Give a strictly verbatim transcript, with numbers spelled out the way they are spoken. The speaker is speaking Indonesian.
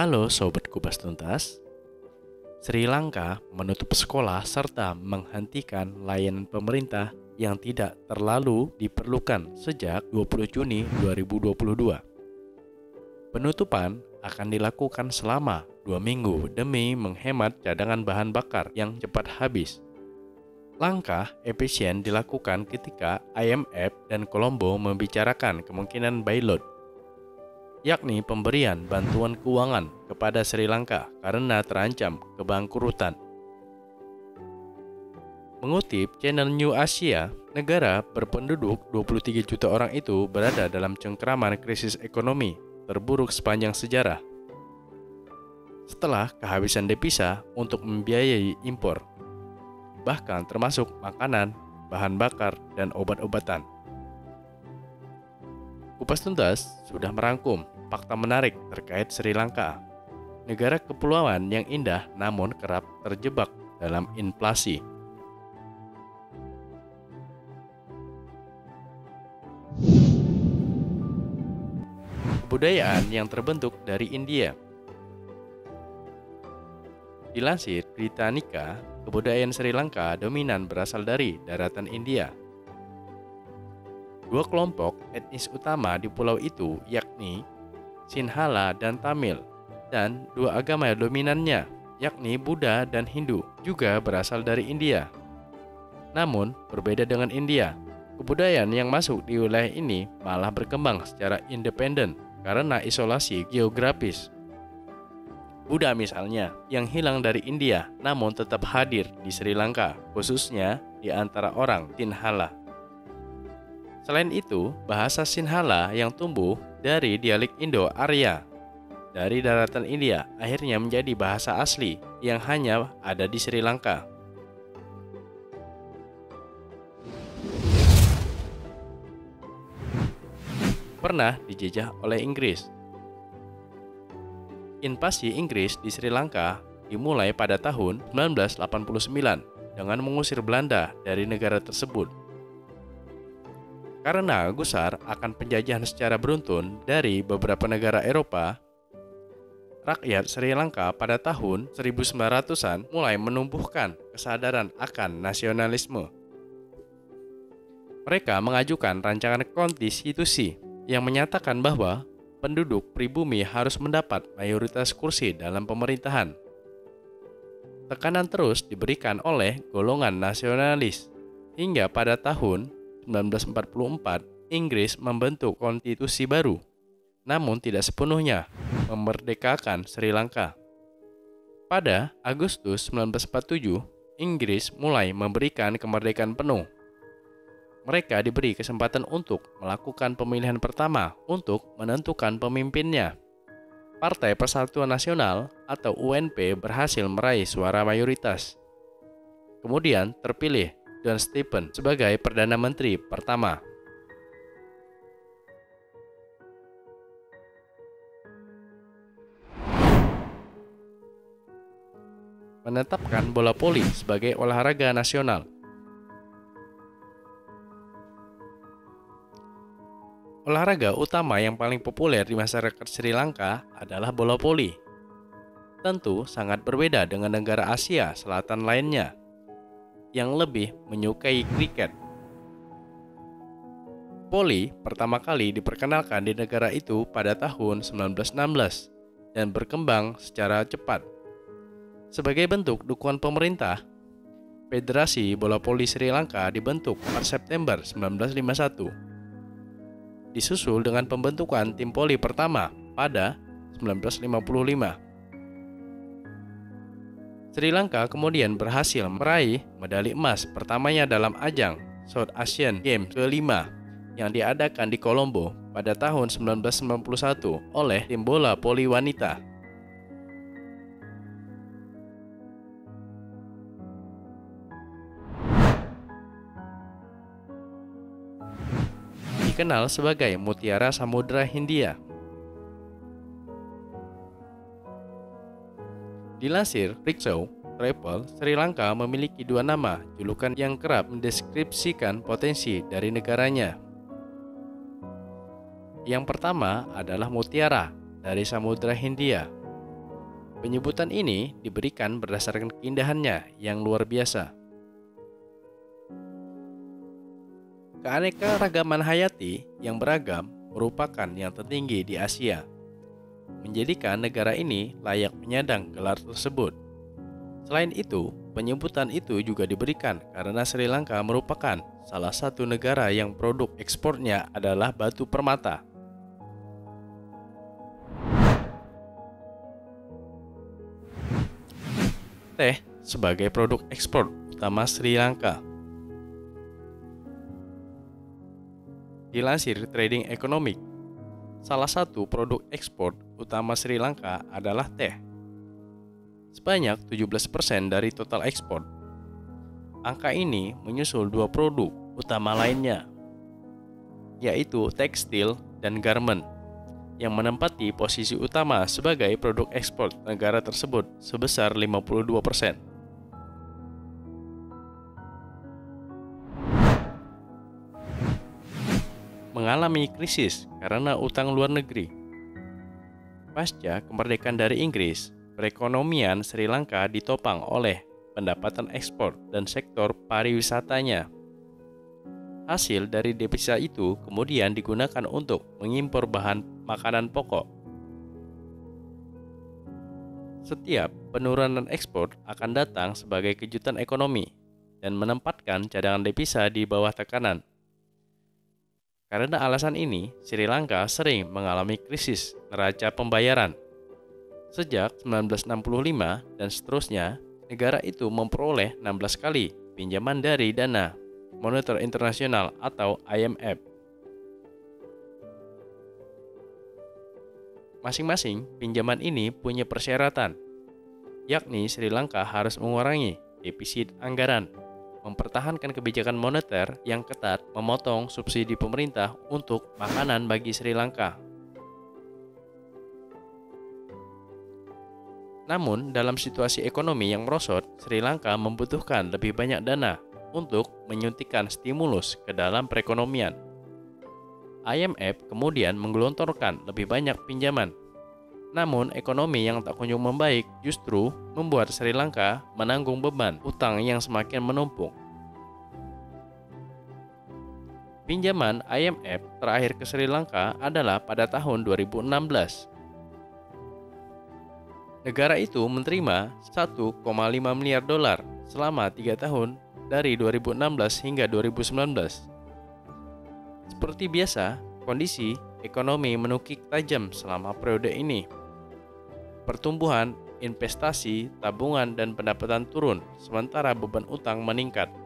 Halo Sobat Kupas Tuntas. Sri Lanka menutup sekolah serta menghentikan layanan pemerintah yang tidak terlalu diperlukan sejak dua puluh Juni dua ribu dua puluh dua. Penutupan akan dilakukan selama dua minggu demi menghemat cadangan bahan bakar yang cepat habis. Langkah efisien dilakukan ketika I M F dan Colombo membicarakan kemungkinan bailout, yakni pemberian bantuan keuangan kepada Sri Lanka karena terancam kebangkrutan. Mengutip channel New Asia, negara berpenduduk dua puluh tiga juta orang itu berada dalam cengkraman krisis ekonomi terburuk sepanjang sejarah. Setelah kehabisan devisa untuk membiayai impor, bahkan termasuk makanan, bahan bakar, dan obat-obatan. Kupas Tuntas sudah merangkum fakta menarik terkait Sri Lanka, negara kepulauan yang indah namun kerap terjebak dalam inflasi. Kebudayaan yang terbentuk dari India. Dilansir Britannica, kebudayaan Sri Lanka dominan berasal dari daratan India. Dua kelompok etnis utama di pulau itu yakni Sinhala dan Tamil, dan dua agama dominannya yakni Buddha dan Hindu juga berasal dari India. Namun berbeda dengan India, kebudayaan yang masuk di wilayah ini malah berkembang secara independen karena isolasi geografis. Buddha misalnya, yang hilang dari India namun tetap hadir di Sri Lanka, khususnya di antara orang Sinhala. Selain itu, bahasa Sinhala yang tumbuh dari dialek Indo-Arya dari daratan India akhirnya menjadi bahasa asli yang hanya ada di Sri Lanka. Pernah dijajah oleh Inggris. Invasi Inggris di Sri Lanka dimulai pada tahun seribu sembilan ratus delapan puluh sembilan dengan mengusir Belanda dari negara tersebut. Karena gusar akan penjajahan secara beruntun dari beberapa negara Eropa, rakyat Sri Lanka pada tahun seribu sembilan ratusan mulai menumbuhkan kesadaran akan nasionalisme. Mereka mengajukan rancangan konstitusi yang menyatakan bahwa penduduk pribumi harus mendapat mayoritas kursi dalam pemerintahan. Tekanan terus diberikan oleh golongan nasionalis hingga pada tahun seribu sembilan ratus empat puluh empat Inggris membentuk konstitusi baru, namun tidak sepenuhnya memerdekakan Sri Lanka. Pada Agustus seribu sembilan ratus empat puluh tujuh, Inggris mulai memberikan kemerdekaan penuh. Mereka diberi kesempatan untuk melakukan pemilihan pertama untuk menentukan pemimpinnya. Partai Persatuan Nasional atau U N P berhasil meraih suara mayoritas. Kemudian terpilih John Stephen sebagai Perdana Menteri pertama. Menetapkan bola voli sebagai olahraga nasional. Olahraga utama yang paling populer di masyarakat Sri Lanka adalah bola voli. Tentu sangat berbeda dengan negara Asia Selatan lainnya yang lebih menyukai kriket. Voli pertama kali diperkenalkan di negara itu pada tahun seribu sembilan ratus enam belas dan berkembang secara cepat. Sebagai bentuk dukungan pemerintah, Federasi Bola Voli Sri Lanka dibentuk empat September seribu sembilan ratus lima puluh satu. Disusul dengan pembentukan tim voli pertama pada seribu sembilan ratus lima puluh lima. Sri Lanka kemudian berhasil meraih medali emas pertamanya dalam ajang South Asian Games kelima yang diadakan di Colombo pada tahun seribu sembilan ratus sembilan puluh satu oleh tim bola voli wanita. Dikenal sebagai Mutiara Samudra Hindia. Dilansir Rikshow Travel, Sri Lanka memiliki dua nama julukan yang kerap mendeskripsikan potensi dari negaranya. Yang pertama adalah Mutiara dari Samudra Hindia. Penyebutan ini diberikan berdasarkan keindahannya yang luar biasa. Keanekaragaman hayati yang beragam merupakan yang tertinggi di Asia, menjadikan negara ini layak menyandang gelar tersebut. Selain itu, penyebutan itu juga diberikan karena Sri Lanka merupakan salah satu negara yang produk ekspornya adalah batu permata. Teh sebagai produk ekspor utama Sri Lanka. Dilansir Trading Economic, salah satu produk ekspor utama Sri Lanka adalah teh, sebanyak tujuh belas persen dari total ekspor. Angka ini menyusul dua produk utama lainnya, yaitu tekstil dan garmen, yang menempati posisi utama sebagai produk ekspor negara tersebut sebesar lima puluh dua persen. Mengalami krisis karena utang luar negeri. Pasca kemerdekaan dari Inggris, perekonomian Sri Lanka ditopang oleh pendapatan ekspor dan sektor pariwisatanya. Hasil dari devisa itu kemudian digunakan untuk mengimpor bahan makanan pokok. Setiap penurunan ekspor akan datang sebagai kejutan ekonomi dan menempatkan cadangan devisa di bawah tekanan. Karena alasan ini, Sri Lanka sering mengalami krisis neraca pembayaran. Sejak seribu sembilan ratus enam puluh lima dan seterusnya, negara itu memperoleh enam belas kali pinjaman dari Dana Moneter Internasional atau I M F. Masing-masing pinjaman ini punya persyaratan, yakni Sri Lanka harus mengurangi defisit anggaran, mempertahankan kebijakan moneter yang ketat, memotong subsidi pemerintah untuk makanan bagi Sri Lanka. Namun, dalam situasi ekonomi yang merosot, Sri Lanka membutuhkan lebih banyak dana untuk menyuntikkan stimulus ke dalam perekonomian. I M F kemudian menggelontorkan lebih banyak pinjaman. Namun, ekonomi yang tak kunjung membaik justru membuat Sri Lanka menanggung beban utang yang semakin menumpuk. Pinjaman I M F terakhir ke Sri Lanka adalah pada tahun dua ribu enam belas. Negara itu menerima satu koma lima miliar dolar selama tiga tahun dari dua ribu enam belas hingga dua ribu sembilan belas. Seperti biasa, kondisi ekonomi menukik tajam selama periode ini. Pertumbuhan, investasi, tabungan, dan pendapatan turun, sementara beban utang meningkat.